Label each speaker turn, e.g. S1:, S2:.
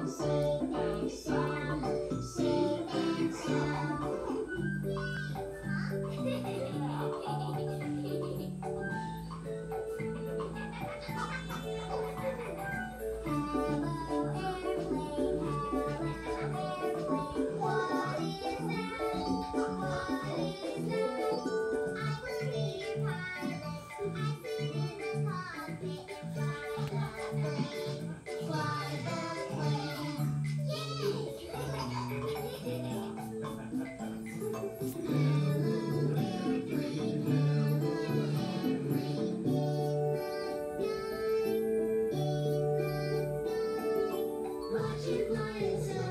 S1: sing and shout, sing and shout. Hello airplane, hello airplane, what is that? What is that? I will be your pilot. I sit in the cockpit and fly the plane. Yay! Hello airplane, hello airplane, in the sky, in the sky. Watch it fly and so